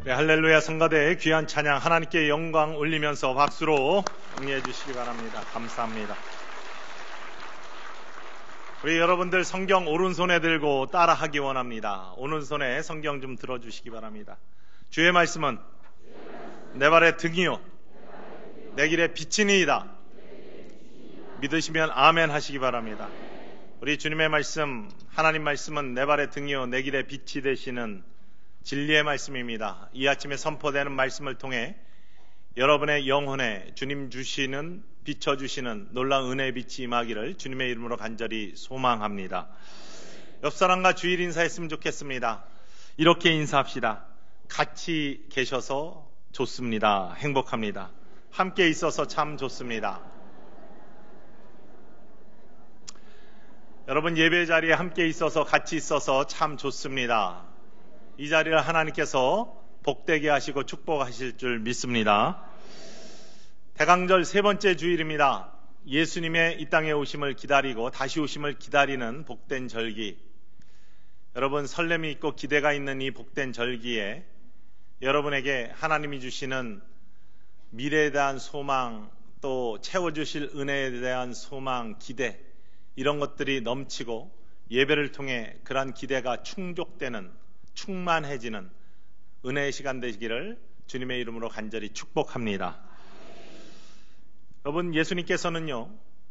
네, 할렐루야 성가대의 귀한 찬양 하나님께 영광 올리면서 박수로 응해 주시기 바랍니다. 감사합니다. 우리 여러분들 성경 오른손에 들고 따라하기 원합니다. 오른손에 성경 좀 들어주시기 바랍니다. 주의 말씀은 내 발의 등이요 내 길의 빛이니이다. 믿으시면 아멘 하시기 바랍니다. 우리 주님의 말씀, 하나님 말씀은 내 발의 등이요 내 길의 빛이 되시는 진리의 말씀입니다. 이 아침에 선포되는 말씀을 통해 여러분의 영혼에 주님 주시는, 비춰주시는 놀라운 은혜의 빛이 임하기를 주님의 이름으로 간절히 소망합니다. 옆사람과 주일 인사했으면 좋겠습니다. 이렇게 인사합시다. 같이 계셔서 좋습니다. 행복합니다. 함께 있어서 참 좋습니다. 여러분 예배 자리에 함께 있어서 같이 있어서 참 좋습니다. 이 자리를 하나님께서 복되게 하시고 축복하실 줄 믿습니다. 대강절 세 번째 주일입니다. 예수님의 이 땅에 오심을 기다리고 다시 오심을 기다리는 복된 절기. 여러분 설렘이 있고 기대가 있는 이 복된 절기에 여러분에게 하나님이 주시는 미래에 대한 소망, 또 채워주실 은혜에 대한 소망, 기대, 이런 것들이 넘치고 예배를 통해 그러한 기대가 충족되는, 충만해지는 은혜의 시간 되시기를 주님의 이름으로 간절히 축복합니다. 여러분 예수님께서는요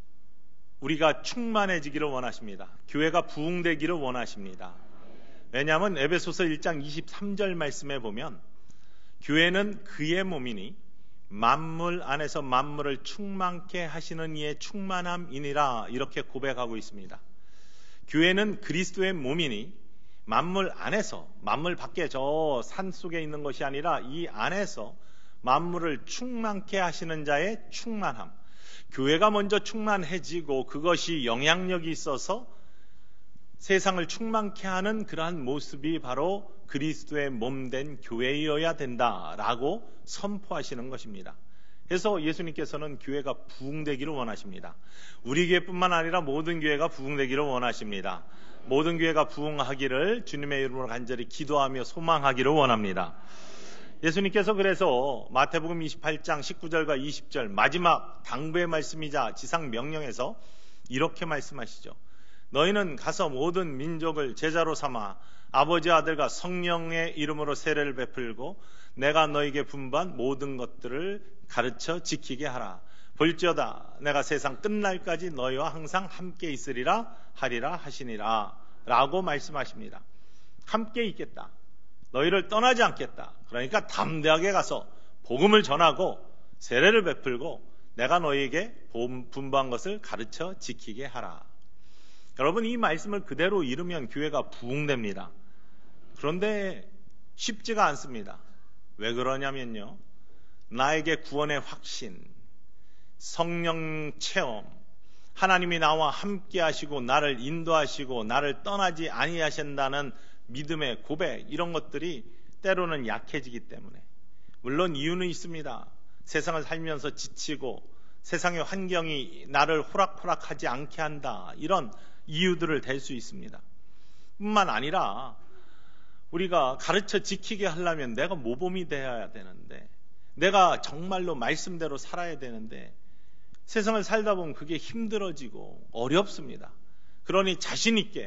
우리가 충만해지기를 원하십니다. 교회가 부흥되기를 원하십니다. 왜냐하면 에베소서 1장 23절 말씀에 보면 교회는 그의 몸이니 만물 안에서 만물을 충만케 하시는 이의 충만함이니라, 이렇게 고백하고 있습니다. 교회는 그리스도의 몸이니 만물 안에서, 만물 밖에 저 산 속에 있는 것이 아니라 이 안에서 만물을 충만케 하시는 자의 충만함. 교회가 먼저 충만해지고 그것이 영향력이 있어서 세상을 충만케 하는 그러한 모습이 바로 그리스도의 몸된 교회여야 된다라고 선포하시는 것입니다. 그래서 예수님께서는 교회가 부흥되기를 원하십니다. 우리 교회뿐만 아니라 모든 교회가 부흥되기를 원하십니다. 모든 교회가 부흥하기를 주님의 이름으로 간절히 기도하며 소망하기를 원합니다. 예수님께서 그래서 마태복음 28장 19절과 20절 마지막 당부의 말씀이자 지상 명령에서 이렇게 말씀하시죠. 너희는 가서 모든 민족을 제자로 삼아 아버지, 아들과 성령의 이름으로 세례를 베풀고 내가 너희에게 분부한 모든 것들을 가르쳐 지키게 하라. 볼지어다 내가 세상 끝날까지 너희와 항상 함께 있으리라 하리라 하시니라 라고 말씀하십니다. 함께 있겠다. 너희를 떠나지 않겠다. 그러니까 담대하게 가서 복음을 전하고 세례를 베풀고 내가 너희에게 분부한 것을 가르쳐 지키게 하라. 여러분 이 말씀을 그대로 이루면 교회가 부흥됩니다. 그런데 쉽지가 않습니다. 왜 그러냐면요, 나에게 구원의 확신, 성령 체험, 하나님이 나와 함께 하시고 나를 인도하시고 나를 떠나지 아니하신다는 믿음의 고백, 이런 것들이 때로는 약해지기 때문에, 물론 이유는 있습니다. 세상을 살면서 지치고 세상의 환경이 나를 호락호락하지 않게 한다, 이런 이유들을 댈 수 있습니다. 뿐만 아니라 우리가 가르쳐 지키게 하려면 내가 모범이 되어야 되는데, 내가 정말로 말씀대로 살아야 되는데 세상을 살다 보면 그게 힘들어지고 어렵습니다. 그러니 자신 있게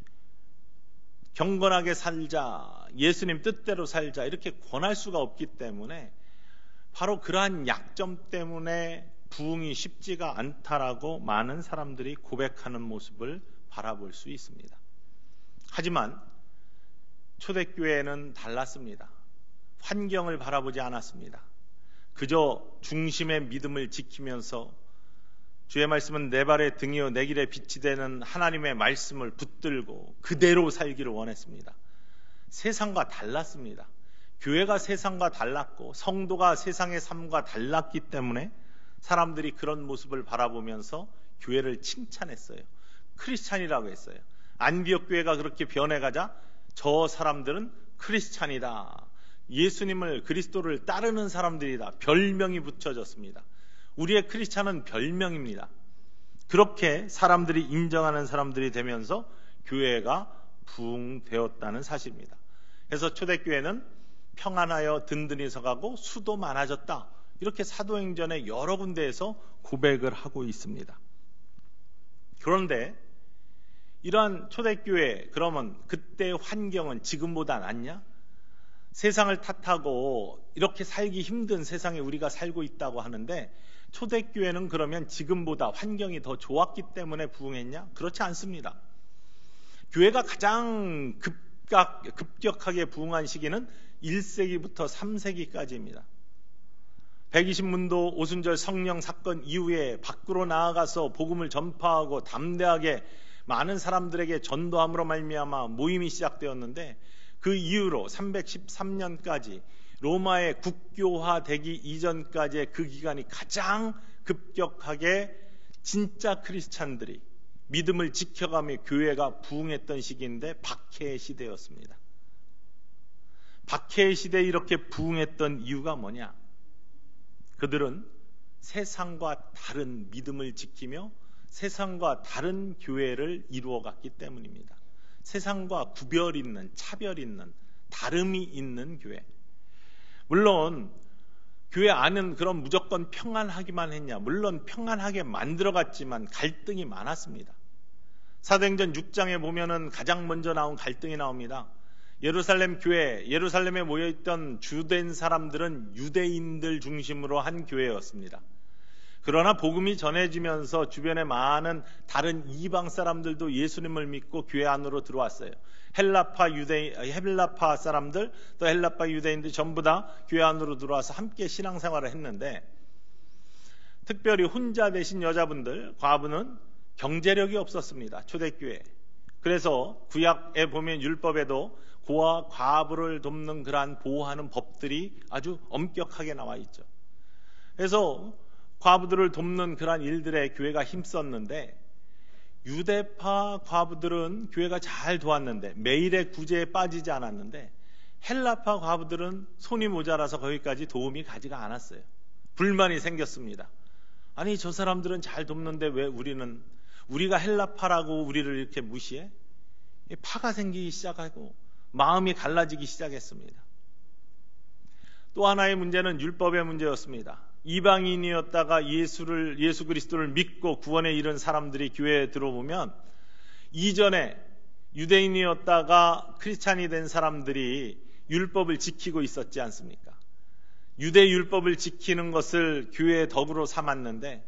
경건하게 살자, 예수님 뜻대로 살자, 이렇게 권할 수가 없기 때문에 바로 그러한 약점 때문에 부흥이 쉽지가 않다라고 많은 사람들이 고백하는 모습을 바라볼 수 있습니다. 하지만 초대교회는 달랐습니다. 환경을 바라보지 않았습니다. 그저 중심의 믿음을 지키면서 주의 말씀은 내 발의 등이요 내 길의 빛이 되는 하나님의 말씀을 붙들고 그대로 살기를 원했습니다. 세상과 달랐습니다. 교회가 세상과 달랐고 성도가 세상의 삶과 달랐기 때문에 사람들이 그런 모습을 바라보면서 교회를 칭찬했어요. 크리스찬이라고 했어요. 안디옥 교회가 그렇게 변해가자 저 사람들은 크리스찬이다, 예수님을, 그리스도를 따르는 사람들이다, 별명이 붙여졌습니다. 우리의 크리스찬은 별명입니다. 그렇게 사람들이 인정하는 사람들이 되면서 교회가 부흥되었다는 사실입니다. 그래서 초대교회는 평안하여 든든히 서가고 수도 많아졌다. 이렇게 사도행전의 여러 군데에서 고백을 하고 있습니다. 그런데 이러한 초대교회, 그러면 그때의 환경은 지금보다 낫냐? 세상을 탓하고 이렇게 살기 힘든 세상에 우리가 살고 있다고 하는데, 초대교회는 그러면 지금보다 환경이 더 좋았기 때문에 부흥했냐? 그렇지 않습니다. 교회가 가장 급격하게 부흥한 시기는 1세기부터 3세기까지입니다. 120문도 오순절 성령 사건 이후에 밖으로 나아가서 복음을 전파하고 담대하게 많은 사람들에게 전도함으로 말미암아 모임이 시작되었는데, 그 이후로 313년까지 로마의 국교화되기 이전까지의 그 기간이 가장 급격하게 진짜 크리스찬들이 믿음을 지켜가며 교회가 부흥했던 시기인데, 박해의 시대였습니다. 박해의 시대에 이렇게 부흥했던 이유가 뭐냐? 그들은 세상과 다른 믿음을 지키며 세상과 다른 교회를 이루어갔기 때문입니다. 세상과 구별 있는, 차별 있는, 다름이 있는 교회. 물론 교회 안은 그런 무조건 평안하기만 했냐? 물론 평안하게 만들어갔지만 갈등이 많았습니다. 사도행전 6장에 보면은 가장 먼저 나온 갈등이 나옵니다. 예루살렘 교회, 예루살렘에 모여있던 주된 사람들은 유대인들 중심으로 한 교회였습니다. 그러나 복음이 전해지면서 주변에 많은 다른 이방 사람들도 예수님을 믿고 교회 안으로 들어왔어요. 헬라파 사람들, 또 헬라파 유대인들 전부 다 교회 안으로 들어와서 함께 신앙생활을 했는데, 특별히 혼자 되신 여자분들, 과부는 경제력이 없었습니다. 초대교회. 그래서 구약에 보면 율법에도 고아 과부를 돕는 그러한 보호하는 법들이 아주 엄격하게 나와 있죠. 그래서 과부들을 돕는 그러한 일들에 교회가 힘썼는데, 유대파 과부들은 교회가 잘 도왔는데 매일의 구제에 빠지지 않았는데, 헬라파 과부들은 손이 모자라서 거기까지 도움이 가지가 않았어요. 불만이 생겼습니다. 아니, 저 사람들은 잘 돕는데 왜 우리가 헬라파라고 우리를 이렇게 무시해? 파가 생기기 시작하고 마음이 갈라지기 시작했습니다. 또 하나의 문제는 율법의 문제였습니다. 이방인이었다가 예수 그리스도를 믿고 구원에 이른 사람들이 교회에 들어오면, 이전에 유대인이었다가 크리스찬이 된 사람들이 율법을 지키고 있었지 않습니까? 유대 율법을 지키는 것을 교회의 덕으로 삼았는데,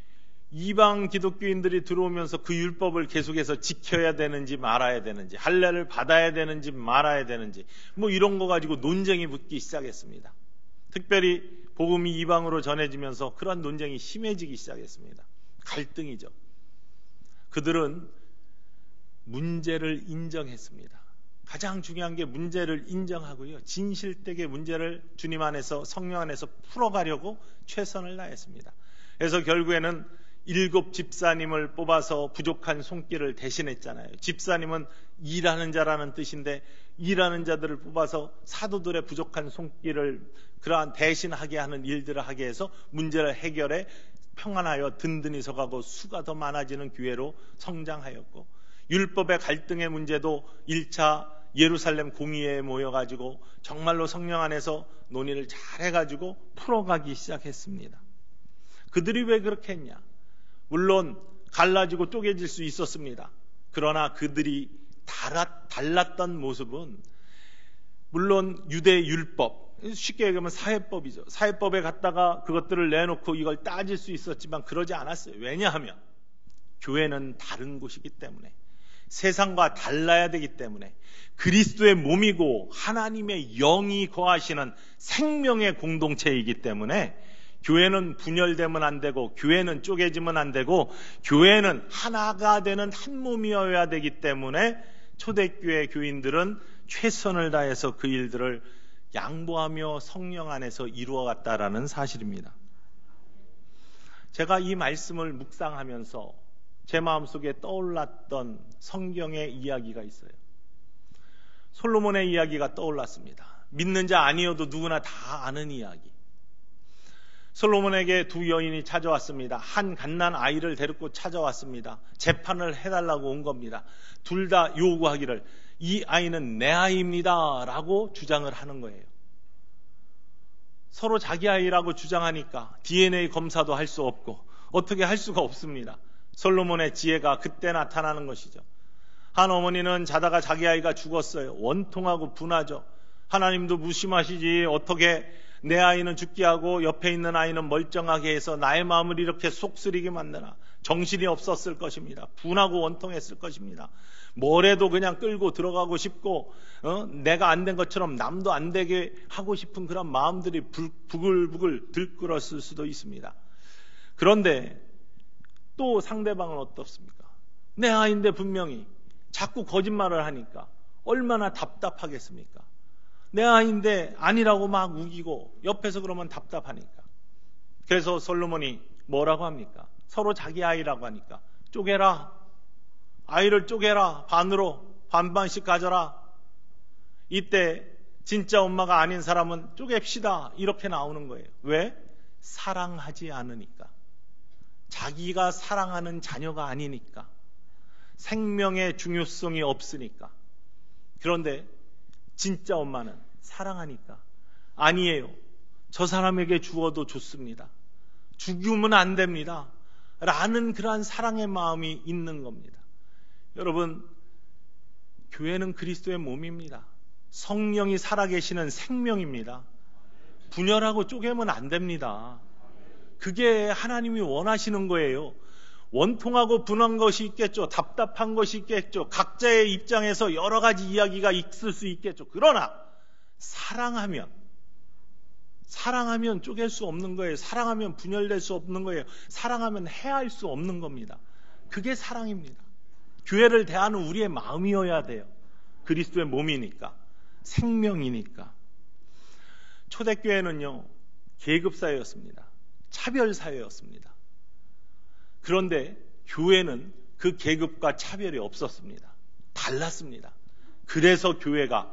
이방 기독교인들이 들어오면서 그 율법을 계속해서 지켜야 되는지 말아야 되는지, 할례를 받아야 되는지 말아야 되는지, 이런 거 가지고 논쟁이 붙기 시작했습니다. 특별히 복음이 이방으로 전해지면서 그런 논쟁이 심해지기 시작했습니다. 갈등이죠. 그들은 문제를 인정했습니다. 가장 중요한 게 문제를 인정하고요, 진실되게 문제를 주님 안에서, 성령 안에서 풀어가려고 최선을 다했습니다. 그래서 결국에는 7 집사님을 뽑아서 부족한 손길을 대신했잖아요. 집사님은 일하는 자라는 뜻인데, 일하는 자들을 뽑아서 사도들의 부족한 손길을 그러한 대신하게 하는 일들을 하게 해서 문제를 해결해 평안하여 든든히 서가고 수가 더 많아지는 교회로 성장하였고, 율법의 갈등의 문제도 1차 예루살렘 공의회에 모여가지고 정말로 성령 안에서 논의를 잘해가지고 풀어가기 시작했습니다. 그들이 왜 그렇게 했냐? 물론 갈라지고 쪼개질 수 있었습니다. 그러나 그들이 달랐던 모습은, 물론 유대 율법, 쉽게 얘기하면 사회법이죠. 사회법에 갖다가 그것들을 내놓고 이걸 따질 수 있었지만 그러지 않았어요. 왜냐하면 교회는 다른 곳이기 때문에, 세상과 달라야 되기 때문에, 그리스도의 몸이고 하나님의 영이 거하시는 생명의 공동체이기 때문에, 교회는 분열되면 안 되고, 교회는 쪼개지면 안 되고, 교회는 하나가 되는 한 몸이어야 되기 때문에 초대교회 교인들은 최선을 다해서 그 일들을 양보하며 성령 안에서 이루어갔다라는 사실입니다. 제가 이 말씀을 묵상하면서 제 마음속에 떠올랐던 성경의 이야기가 있어요. 솔로몬의 이야기가 떠올랐습니다. 믿는 자 아니어도 누구나 다 아는 이야기. 솔로몬에게 2 여인이 찾아왔습니다. 한 갓난 아이를 데리고 찾아왔습니다. 재판을 해달라고 온 겁니다. 둘 다 요구하기를, 이 아이는 내 아이입니다 라고 주장을 하는 거예요. 서로 자기 아이라고 주장하니까 DNA 검사도 할 수 없고 어떻게 할 수가 없습니다. 솔로몬의 지혜가 그때 나타나는 것이죠. 한 어머니는 자다가 자기 아이가 죽었어요. 원통하고 분하죠. 하나님도 무심하시지 어떻게 내 아이는 죽게 하고 옆에 있는 아이는 멀쩡하게 해서 나의 마음을 이렇게 쏙쓰리게 만드나. 정신이 없었을 것입니다. 분하고 원통했을 것입니다. 뭐래도 그냥 끌고 들어가고 싶고 내가 안 된 것처럼 남도 안 되게 하고 싶은 그런 마음들이 부글부글 들끓었을 수도 있습니다. 그런데 또 상대방은 어떻습니까? 내 아이인데 분명히 자꾸 거짓말을 하니까 얼마나 답답하겠습니까? 내 아이인데 아니라고 막 우기고 옆에서 그러면 답답하니까. 그래서 솔로몬이 뭐라고 합니까? 서로 자기 아이라고 하니까 쪼개라. 아이를 쪼개라. 반으로 반반씩 가져라. 이때 진짜 엄마가 아닌 사람은 쪼갭시다. 이렇게 나오는 거예요. 왜? 사랑하지 않으니까. 자기가 사랑하는 자녀가 아니니까. 생명의 중요성이 없으니까. 그런데 진짜 엄마는 사랑하니까 아니에요. 저 사람에게 주어도 좋습니다. 죽이면 안 됩니다. 라는 그러한 사랑의 마음이 있는 겁니다. 여러분, 교회는 그리스도의 몸입니다. 성령이 살아계시는 생명입니다. 분열하고 쪼개면 안 됩니다. 그게 하나님이 원하시는 거예요. 원통하고 분한 것이 있겠죠. 답답한 것이 있겠죠. 각자의 입장에서 여러 가지 이야기가 있을 수 있겠죠. 그러나 사랑하면 쪼갤 수 없는 거예요. 사랑하면 분열될 수 없는 거예요. 사랑하면 해할 수 없는 겁니다. 그게 사랑입니다. 교회를 대하는 우리의 마음이어야 돼요. 그리스도의 몸이니까, 생명이니까. 초대교회는요, 계급사회였습니다. 차별사회였습니다. 그런데 교회는 그 계급과 차별이 없었습니다. 달랐습니다. 그래서 교회가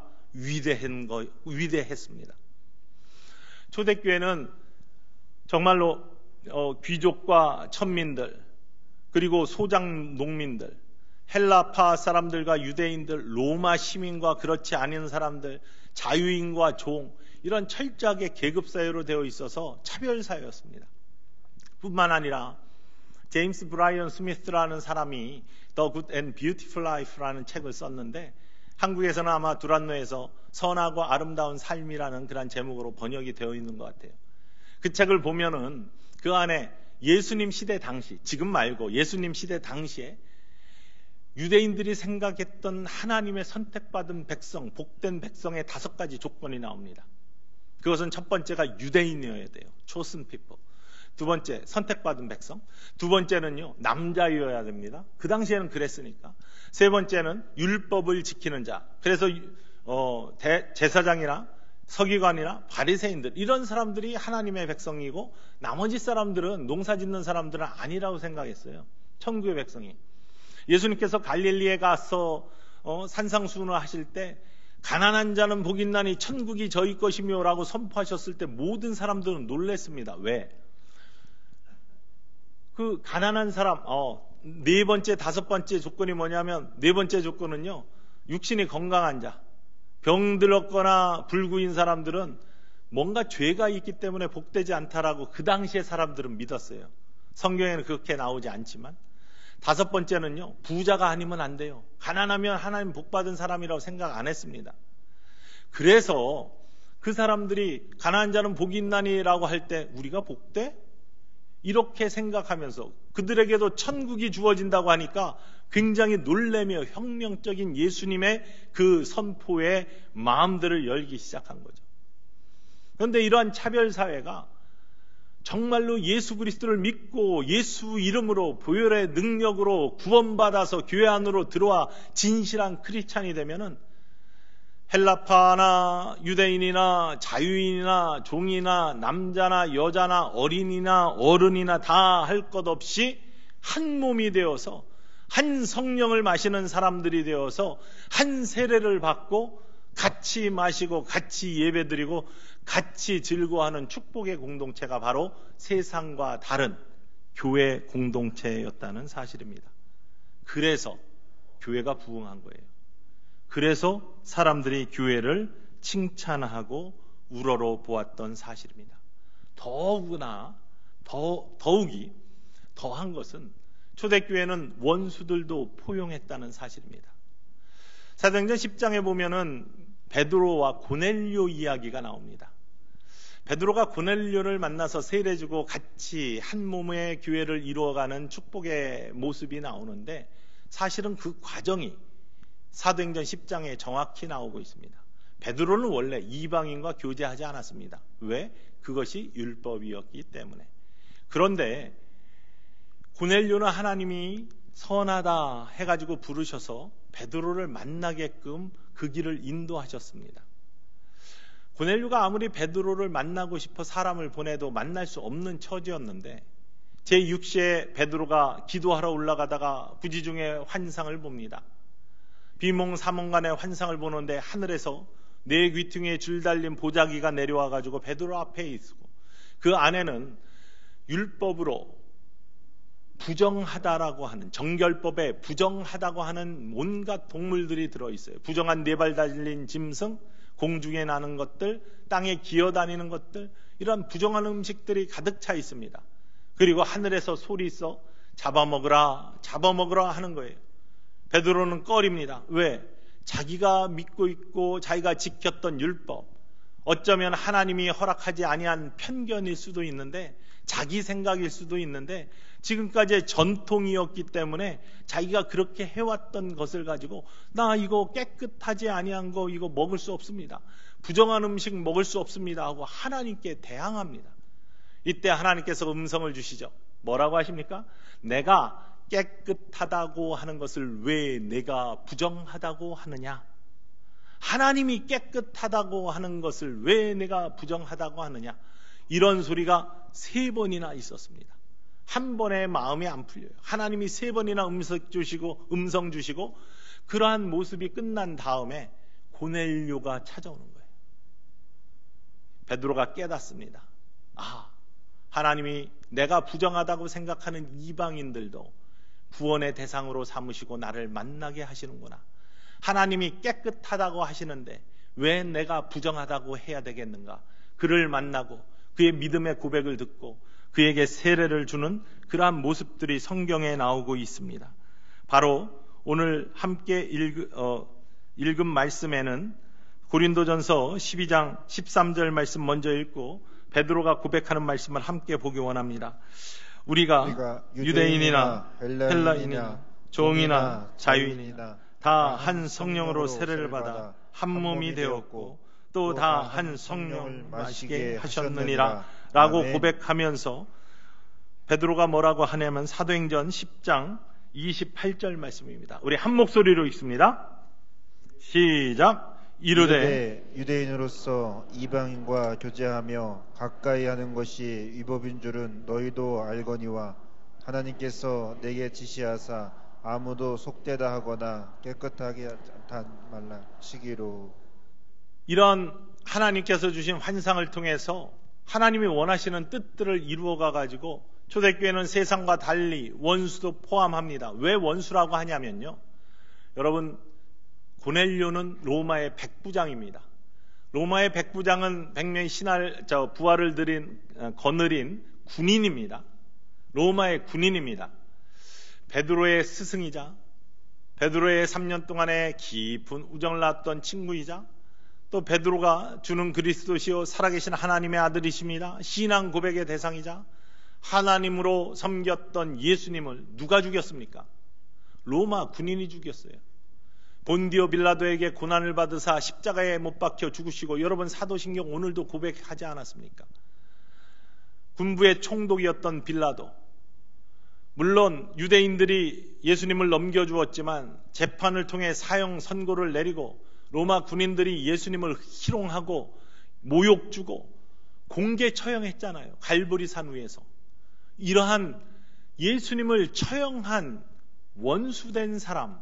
위대했습니다. 초대교회는 정말로 귀족과 천민들, 그리고 소장 농민들, 헬라파 사람들과 유대인들, 로마 시민과 그렇지 않은 사람들, 자유인과 종, 이런 철저하게 계급사회로 되어 있어서 차별사회였습니다. 뿐만 아니라 제임스 브라이언 스미스라는 사람이 The Good and Beautiful Life라는 책을 썼는데 한국에서는 아마 두란노에서 선하고 아름다운 삶이라는 그런 제목으로 번역이 되어 있는 것 같아요. 그 책을 보면은 그 안에 예수님 시대 당시, 지금 말고 예수님 시대 당시에 유대인들이 생각했던 하나님의 선택받은 백성, 복된 백성의 5가지 조건이 나옵니다. 그것은 첫 번째가 유대인이어야 돼요. chosen people. 두 번째, 선택받은 백성. 두 번째는요, 남자여야 됩니다. 그 당시에는 그랬으니까. 세 번째는 율법을 지키는 자. 그래서 제사장이나 서기관이나 바리새인들, 이런 사람들이 하나님의 백성이고 나머지 사람들은, 농사 짓는 사람들은 아니라고 생각했어요. 천국의 백성이. 예수님께서 갈릴리에 가서 산상수훈을 하실 때 가난한 자는 복이 있나니 천국이 저희 것이며 라고 선포하셨을 때 모든 사람들은 놀랐습니다. 왜? 그 가난한 사람, 네 번째, 5번째 조건이 뭐냐면, 네 번째 조건은요, 육신이 건강한 자, 병들었거나 불구인 사람들은 뭔가 죄가 있기 때문에 복되지 않다라고 그 당시에 사람들은 믿었어요. 성경에는 그렇게 나오지 않지만. 5번째는요, 부자가 아니면 안 돼요. 가난하면 하나님 복받은 사람이라고 생각 안 했습니다. 그래서 그 사람들이 가난한 자는 복이 있나니라고 할 때 우리가 복돼? 이렇게 생각하면서 그들에게도 천국이 주어진다고 하니까 굉장히 놀라며 혁명적인 예수님의 그 선포에 마음들을 열기 시작한 거죠. 그런데 이러한 차별사회가 정말로 예수 그리스도를 믿고 예수 이름으로 보혈의 능력으로 구원받아서 교회 안으로 들어와 진실한 크리스찬이 되면은 헬라파나 유대인이나 자유인이나 종이나 남자나 여자나 어린이나 어른이나 다 할 것 없이 한 몸이 되어서 한 성령을 마시는 사람들이 되어서 한 세례를 받고 같이 마시고 같이 예배드리고 같이 즐거워하는 축복의 공동체가 바로 세상과 다른 교회 공동체였다는 사실입니다. 그래서 교회가 부흥한 거예요. 그래서 사람들이 교회를 칭찬하고 우러러 보았던 사실입니다. 더욱이 더한 것은 초대교회는 원수들도 포용했다는 사실입니다. 사도행전 10장에 보면은 베드로와 고넬료 이야기가 나옵니다. 베드로가 고넬료를 만나서 세례주고 같이 한 몸의 교회를 이루어가는 축복의 모습이 나오는데 사실은 그 과정이 사도행전 10장에 정확히 나오고 있습니다. 베드로는 원래 이방인과 교제하지 않았습니다. 왜? 그것이 율법이었기 때문에. 그런데 고넬료는 하나님이 선하다 해가지고 부르셔서 베드로를 만나게끔 그 길을 인도하셨습니다. 고넬료가 아무리 베드로를 만나고 싶어 사람을 보내도 만날 수 없는 처지였는데 제6시에 베드로가 기도하러 올라가다가 부지중에 환상을 봅니다. 비몽사몽간의 환상을 보는데 하늘에서 네 귀퉁이에 줄 달린 보자기가 내려와가지고 베드로 앞에 있고 그 안에는 율법으로 부정하다라고 하는, 정결법에 부정하다고 하는 온갖 동물들이 들어있어요. 부정한 네 발 달린 짐승, 공중에 나는 것들, 땅에 기어다니는 것들, 이런 부정한 음식들이 가득 차 있습니다. 그리고 하늘에서 소리 있어 잡아먹으라 하는 거예요. 베드로는 꺼립니다. 왜? 자기가 믿고 있고 자기가 지켰던 율법, 어쩌면 하나님이 허락하지 아니한 편견일 수도 있는데, 자기 생각일 수도 있는데, 지금까지의 전통이었기 때문에 자기가 그렇게 해왔던 것을 가지고 나 이거 깨끗하지 아니한 거 이거 먹을 수 없습니다, 부정한 음식 먹을 수 없습니다 하고 하나님께 대항합니다. 이때 하나님께서 음성을 주시죠. 뭐라고 하십니까? 내가 깨끗하다고 하는 것을 왜 내가 부정하다고 하느냐? 하나님이 깨끗하다고 하는 것을 왜 내가 부정하다고 하느냐? 이런 소리가 3번이나 있었습니다. 한 번에 마음이 안 풀려요. 하나님이 3번이나 음성 주시고 그러한 모습이 끝난 다음에 고넬료가 찾아오는 거예요. 베드로가 깨닫습니다. 하나님이 내가 부정하다고 생각하는 이방인들도 구원의 대상으로 삼으시고 나를 만나게 하시는구나. 하나님이 깨끗하다고 하시는데 왜 내가 부정하다고 해야 되겠는가? 그를 만나고 그의 믿음의 고백을 듣고 그에게 세례를 주는 그러한 모습들이 성경에 나오고 있습니다. 바로 오늘 함께 읽은 말씀에는 고린도전서 12장 13절 말씀 먼저 읽고 베드로가 고백하는 말씀을 함께 보기 원합니다. 우리가 유대인이나 헬라인이나 종이나 자유인이나 다 한 성령으로 세례를 받아 한 몸이 되었고 또 다 한 성령을 마시게 하셨느니라 라고 고백하면서 베드로가 뭐라고 하냐면 사도행전 10장 28절 말씀입니다. 우리 한 목소리로 읽습니다. 시작. 이르되 유대인으로서 이방인과 교제하며 가까이 하는 것이 위법인 줄은 너희도 알거니와 하나님께서 내게 지시하사 아무도 속되다 하거나 깨끗하게 하지 말라 시기로. 이런 하나님께서 주신 환상을 통해서 하나님이 원하시는 뜻들을 이루어가 가지고 초대교회는 세상과 달리 원수도 포함합니다. 왜 원수라고 하냐면요, 여러분, 고넬료는 로마의 백부장입니다. 로마의 백부장은 백명의 부활을 거느린 군인입니다. 로마의 군인입니다. 베드로의 스승이자 베드로의 3년 동안의 깊은 우정을 낳았던 친구이자 또 베드로가 주는 그리스도시요 살아계신 하나님의 아들이십니다. 신앙 고백의 대상이자 하나님으로 섬겼던 예수님을 누가 죽였습니까? 로마 군인이 죽였어요. 본디오 빌라도에게 고난을 받으사 십자가에 못 박혀 죽으시고, 여러분 사도신경 오늘도 고백하지 않았습니까? 군부의 총독이었던 빌라도, 물론 유대인들이 예수님을 넘겨주었지만 재판을 통해 사형 선고를 내리고 로마 군인들이 예수님을 희롱하고 모욕 주고 공개 처형했잖아요. 갈보리산 위에서. 이러한 예수님을 처형한 원수된 사람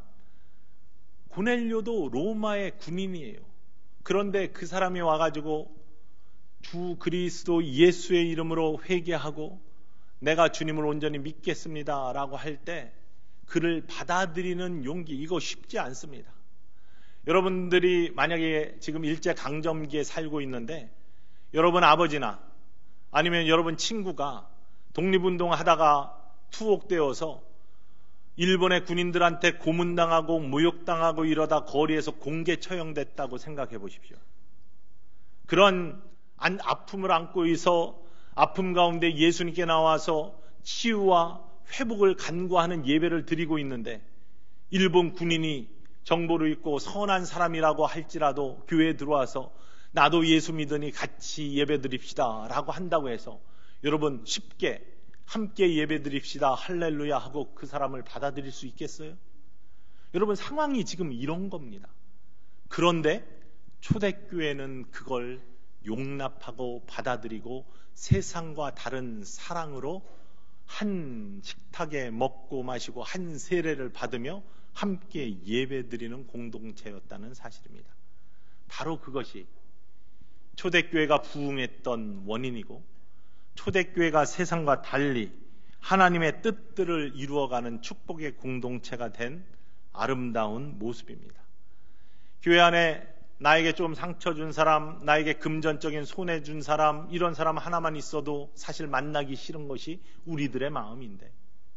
고넬료도 로마의 군인이에요. 그런데 그 사람이 와가지고 주 그리스도 예수의 이름으로 회개하고 내가 주님을 온전히 믿겠습니다 라고 할 때 그를 받아들이는 용기, 이거 쉽지 않습니다. 여러분들이 만약에 지금 일제강점기에 살고 있는데 여러분 아버지나 아니면 여러분 친구가 독립운동 하다가 투옥되어서 일본의 군인들한테 고문당하고 모욕당하고 이러다 거리에서 공개 처형됐다고 생각해 보십시오. 그런 아픔을 안고 있어 아픔 가운데 예수님께 나와서 치유와 회복을 간구하는 예배를 드리고 있는데 일본 군인이 정보를 읽고 선한 사람이라고 할지라도 교회에 들어와서 나도 예수 믿으니 같이 예배 드립시다 라고 한다고 해서 여러분 쉽게 함께 예배 드립시다 할렐루야 하고 그 사람을 받아들일 수 있겠어요? 여러분 상황이 지금 이런 겁니다. 그런데 초대교회는 그걸 용납하고 받아들이고 세상과 다른 사랑으로 한 식탁에 먹고 마시고 한 세례를 받으며 함께 예배드리는 공동체였다는 사실입니다. 바로 그것이 초대교회가 부흥했던 원인이고 초대교회가 세상과 달리 하나님의 뜻들을 이루어가는 축복의 공동체가 된 아름다운 모습입니다. 교회 안에 나에게 좀 상처 준 사람, 나에게 금전적인 손해 준 사람, 이런 사람 하나만 있어도 사실 만나기 싫은 것이 우리들의 마음인데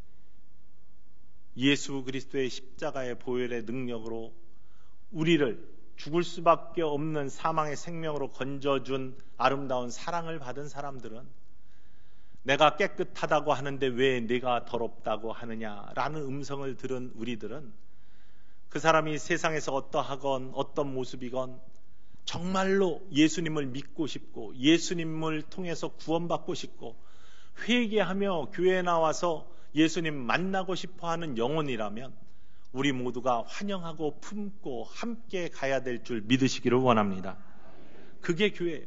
예수 그리스도의 십자가의 보혈의 능력으로 우리를 죽을 수밖에 없는 사망의 생명으로 건져준 아름다운 사랑을 받은 사람들은 내가 깨끗하다고 하는데 왜 내가 더럽다고 하느냐라는 음성을 들은 우리들은 그 사람이 세상에서 어떠하건 어떤 모습이건 정말로 예수님을 믿고 싶고 예수님을 통해서 구원받고 싶고 회개하며 교회에 나와서 예수님 만나고 싶어하는 영혼이라면 우리 모두가 환영하고 품고 함께 가야 될 줄 믿으시기를 원합니다. 그게 교회예요.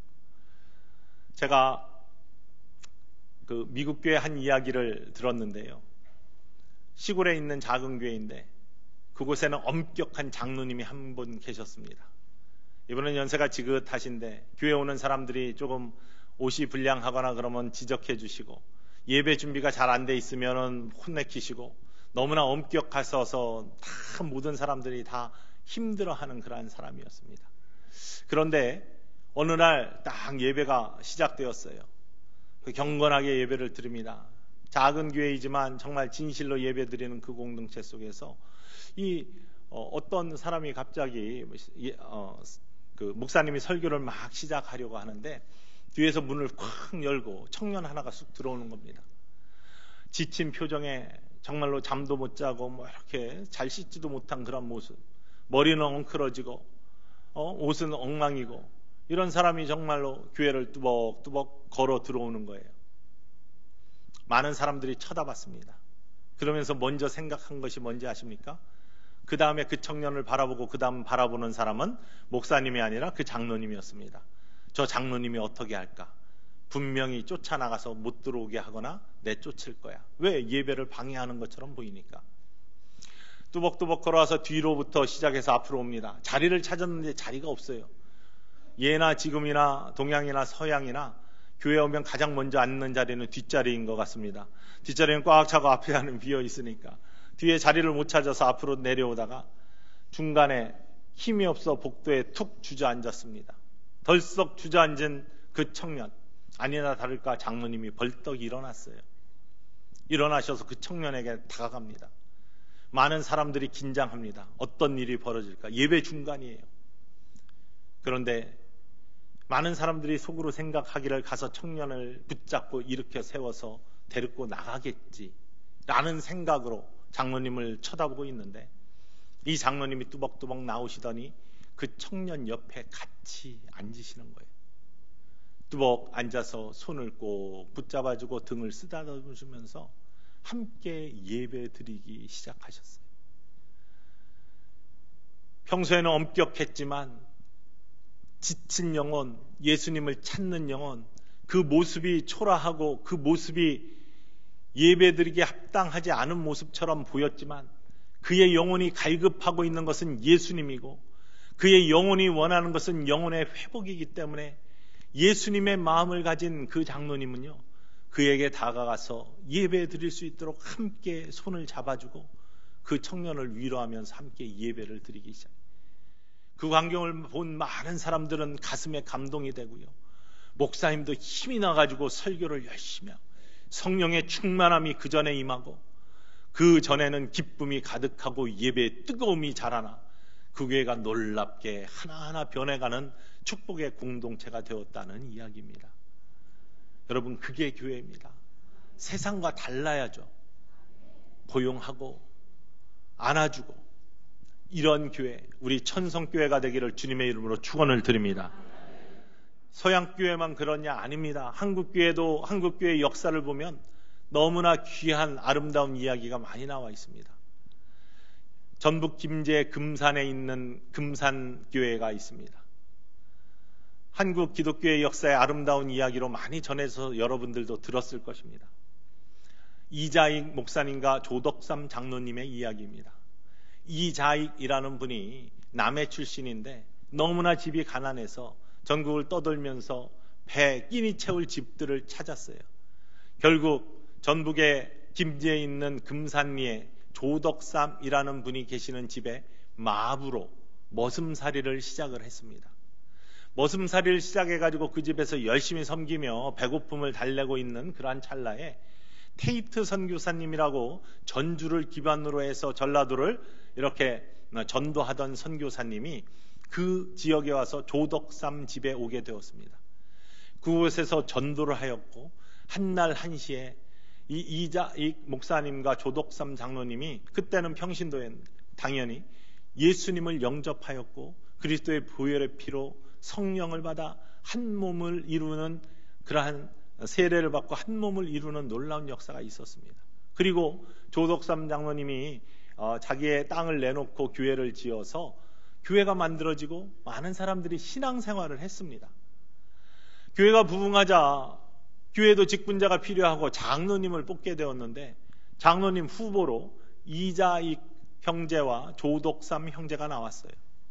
제가 그 미국 교회 한 이야기를 들었는데요. 시골에 있는 작은 교회인데 그곳에는 엄격한 장로님이 한 분 계셨습니다. 이분은 연세가 지긋하신데 교회 오는 사람들이 조금 옷이 불량하거나 그러면 지적해 주시고 예배 준비가 잘 안 돼 있으면 혼내키시고 너무나 엄격하셔서 다 모든 사람들이 다 힘들어하는 그러한 사람이었습니다. 그런데 어느 날 딱 예배가 시작되었어요. 경건하게 예배를 드립니다. 작은 교회이지만 정말 진실로 예배 드리는 그 공동체 속에서 어떤 사람이 갑자기 그 목사님이 설교를 막 시작하려고 하는데 뒤에서 문을 콱 열고 청년 하나가 쑥 들어오는 겁니다. 지친 표정에 정말로 잠도 못 자고 뭐 이렇게 잘 씻지도 못한 그런 모습, 머리는 엉클어지고 옷은 엉망이고 이런 사람이 정말로 교회를 뚜벅뚜벅 걸어 들어오는 거예요. 많은 사람들이 쳐다봤습니다. 그러면서 먼저 생각한 것이 뭔지 아십니까? 그 다음에 그 청년을 바라보고 그 다음 바라보는 사람은 목사님이 아니라 그 장로님이었습니다. 저 장로님이 어떻게 할까? 분명히 쫓아나가서 못 들어오게 하거나 내쫓을 거야. 왜? 예배를 방해하는 것처럼 보이니까. 뚜벅뚜벅 걸어와서 뒤로부터 시작해서 앞으로 옵니다. 자리를 찾았는데 자리가 없어요. 예나 지금이나 동양이나 서양이나 교회 오면 가장 먼저 앉는 자리는 뒷자리인 것 같습니다. 뒷자리는 꽉 차고 앞에는 비어 있으니까 뒤에 자리를 못 찾아서 앞으로 내려오다가 중간에 힘이 없어 복도에 툭 주저앉았습니다. 덜썩 주저앉은 그 청년, 아니나 다를까 장로님이 벌떡 일어났어요. 일어나셔서 그 청년에게 다가갑니다. 많은 사람들이 긴장합니다. 어떤 일이 벌어질까? 예배 중간이에요. 그런데 많은 사람들이 속으로 생각하기를 가서 청년을 붙잡고 일으켜 세워서 데리고 나가겠지 라는 생각으로 장로님을 쳐다보고 있는데 이 장로님이 뚜벅뚜벅 나오시더니 그 청년 옆에 같이 앉으시는 거예요. 뚜벅 앉아서 손을 꼭 붙잡아주고 등을 쓰다듬으면서 함께 예배 드리기 시작하셨어요. 평소에는 엄격했지만 지친 영혼, 예수님을 찾는 영혼, 그 모습이 초라하고 그 모습이 예배드리기에 합당하지 않은 모습처럼 보였지만 그의 영혼이 갈급하고 있는 것은 예수님이고 그의 영혼이 원하는 것은 영혼의 회복이기 때문에 예수님의 마음을 가진 그 장로님은요, 그에게 다가가서 예배드릴 수 있도록 함께 손을 잡아주고 그 청년을 위로하면서 함께 예배를 드리기 시작합니다. 그 광경을 본 많은 사람들은 가슴에 감동이 되고요. 목사님도 힘이 나가지고 설교를 열심히 하고 성령의 충만함이 그 전에 임하고 그 전에는 기쁨이 가득하고 예배의 뜨거움이 자라나 그 교회가 놀랍게 하나하나 변해가는 축복의 공동체가 되었다는 이야기입니다. 여러분, 그게 교회입니다. 세상과 달라야죠. 포용하고 안아주고 이런 교회, 우리 천성교회가 되기를 주님의 이름으로 축원을 드립니다. 서양교회만 그러냐? 아닙니다. 한국교회도 한국교회의 역사를 보면 너무나 귀한 아름다운 이야기가 많이 나와 있습니다. 전북 김제 금산에 있는 금산교회가 있습니다. 한국 기독교의 역사의 아름다운 이야기로 많이 전해서 여러분들도 들었을 것입니다. 이자익 목사님과 조덕삼 장로님의 이야기입니다. 이자익이라는 분이 남해 출신인데 너무나 집이 가난해서 전국을 떠돌면서 배 끼니 채울 집들을 찾았어요. 결국 전북의 김제에 있는 금산리에 조덕삼이라는 분이 계시는 집에 마부로 머슴살이를 시작을 했습니다. 머슴살이를 시작해가지고 그 집에서 열심히 섬기며 배고픔을 달래고 있는 그러한 찰나에 테이트 선교사님이라고 전주를 기반으로 해서 전라도를 이렇게 전도하던 선교사님이 그 지역에 와서 조덕삼 집에 오게 되었습니다. 그곳에서 전도를 하였고 한날 한시에 이 이자익 목사님과 조덕삼 장로님이 그때는 평신도에 당연히 예수님을 영접하였고 그리스도의 보혈의 피로 성령을 받아 한 몸을 이루는 그러한 세례를 받고 한 몸을 이루는 놀라운 역사가 있었습니다. 그리고 조덕삼 장로님이 자기의 땅을 내놓고 교회를 지어서 교회가 만들어지고 많은 사람들이 신앙생활을 했습니다. 교회가 부흥하자 교회도 직분자가 필요하고 장로님을 뽑게 되었는데 장로님 후보로 이자익 형제와 조덕삼 형제가 나왔어요.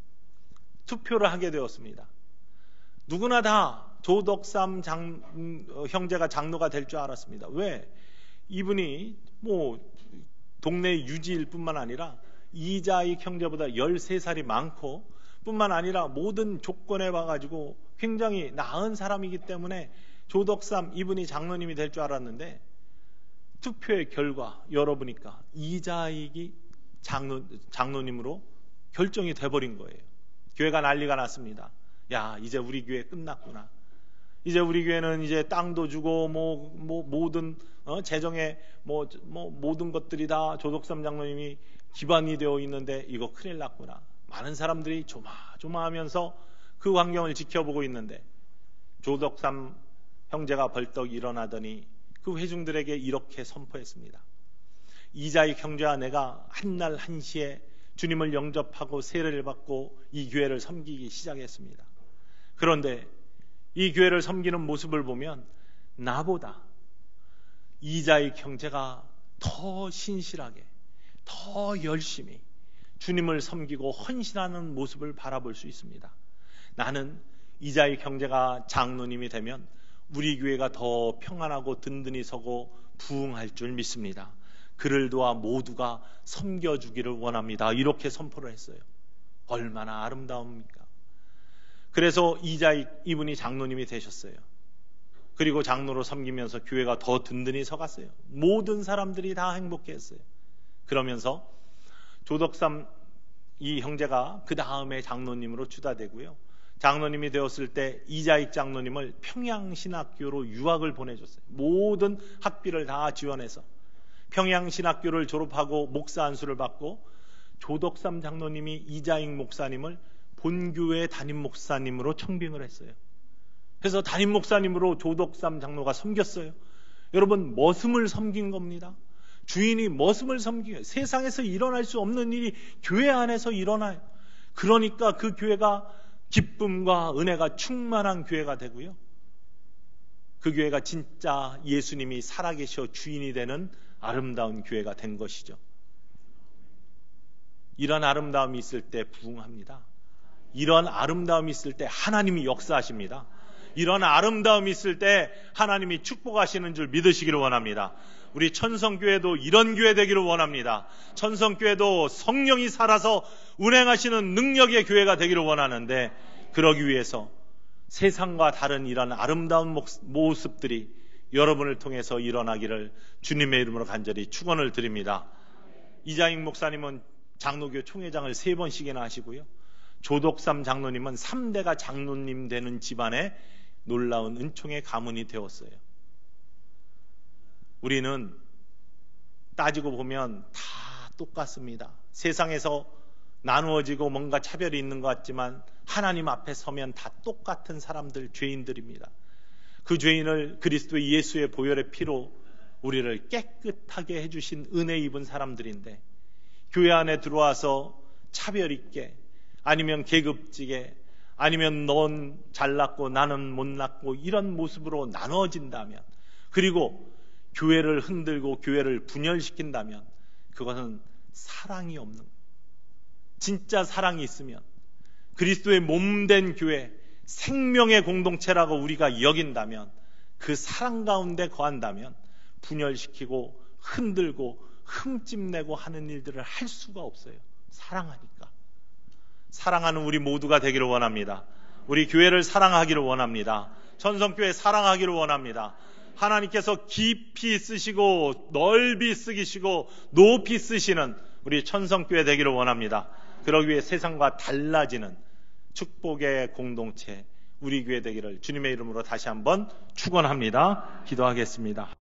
투표를 하게 되었습니다. 누구나 다 조덕삼 형제가 장로가 될 줄 알았습니다. 왜? 이분이 동네 유지일 뿐만 아니라 이자익 형제보다 13살이 많고 뿐만 아니라 모든 조건에 봐가지고 굉장히 나은 사람이기 때문에 조덕삼 이분이 장로님이 될 줄 알았는데 투표의 결과 열어보니까 이자익이 장로님으로 결정이 돼버린 거예요. 교회가 난리가 났습니다. 야, 이제 우리 교회 끝났구나. 이제 우리 교회는 이제 땅도 주고 모든 재정에 모든 것들이 다 조덕삼 장로님이 기반이 되어 있는데 이거 큰일 났구나. 많은 사람들이 조마조마하면서 그 광경을 지켜보고 있는데 조덕삼 형제가 벌떡 일어나더니 그 회중들에게 이렇게 선포했습니다. 이자익 형제와 내가 한날 한시에 주님을 영접하고 세례를 받고 이 교회를 섬기기 시작했습니다. 그런데 이 교회를 섬기는 모습을 보면 나보다 이자익 형제가 더 신실하게 더 열심히 주님을 섬기고 헌신하는 모습을 바라볼 수 있습니다. 나는 이자익 형제가 장로님이 되면 우리 교회가 더 평안하고 든든히 서고 부흥할 줄 믿습니다. 그를 도와 모두가 섬겨주기를 원합니다. 이렇게 선포를 했어요. 얼마나 아름다웁니까? 그래서 이자익 이분이 장로님이 되셨어요. 그리고 장로로 섬기면서 교회가 더 든든히 서갔어요. 모든 사람들이 다 행복했어요. 그러면서 조덕삼 이 형제가 그 다음에 장로님으로 추다되고요. 장로님이 되었을 때 이자익 장로님을 평양신학교로 유학을 보내줬어요. 모든 학비를 다 지원해서 평양신학교를 졸업하고 목사 안수를 받고 조덕삼 장로님이 이자익 목사님을 본교회 담임 목사님으로 청빙을 했어요. 그래서 담임 목사님으로 조덕삼 장로가 섬겼어요. 여러분, 머슴을 섬긴 겁니다. 주인이 머슴을 섬기고 세상에서 일어날 수 없는 일이 교회 안에서 일어나요. 그러니까 그 교회가 기쁨과 은혜가 충만한 교회가 되고요. 그 교회가 진짜 예수님이 살아계셔 주인이 되는 아름다운 교회가 된 것이죠. 이런 아름다움이 있을 때 부흥합니다. 이런 아름다움이 있을 때 하나님이 역사하십니다. 이런 아름다움이 있을 때 하나님이 축복하시는 줄 믿으시기를 원합니다. 우리 천성교회도 이런 교회 되기를 원합니다. 천성교회도 성령이 살아서 운행하시는 능력의 교회가 되기를 원하는데 그러기 위해서 세상과 다른 이런 아름다운 모습들이 여러분을 통해서 일어나기를 주님의 이름으로 간절히 축원을 드립니다. 이장익 목사님은 장로교 총회장을 3번씩이나 하시고요. 조덕삼 장로님은 3대가 장로님 되는 집안의 놀라운 은총의 가문이 되었어요. 우리는 따지고 보면 다 똑같습니다. 세상에서 나누어지고 뭔가 차별이 있는 것 같지만 하나님 앞에 서면 다 똑같은 사람들, 죄인들입니다. 그 죄인을 그리스도의 예수의 보혈의 피로 우리를 깨끗하게 해주신 은혜 입은 사람들인데, 교회 안에 들어와서 차별 있게, 아니면 계급지게, 아니면 넌 잘났고 나는 못났고 이런 모습으로 나눠진다면, 그리고 교회를 흔들고 교회를 분열시킨다면 그것은 사랑이 없는 거예요. 진짜 사랑이 있으면 그리스도의 몸된 교회, 생명의 공동체라고 우리가 여긴다면, 그 사랑 가운데 거한다면 분열시키고 흔들고 흠집내고 하는 일들을 할 수가 없어요. 사랑하니까. 사랑하는 우리 모두가 되기를 원합니다. 우리 교회를 사랑하기를 원합니다. 천성교회 사랑하기를 원합니다. 하나님께서 깊이 쓰시고 넓이 쓰시고 높이 쓰시는 우리 천성교회 되기를 원합니다. 그러기 위해 세상과 달라지는 축복의 공동체, 우리 교회 되기를 주님의 이름으로 다시 한번 축원합니다. 기도하겠습니다.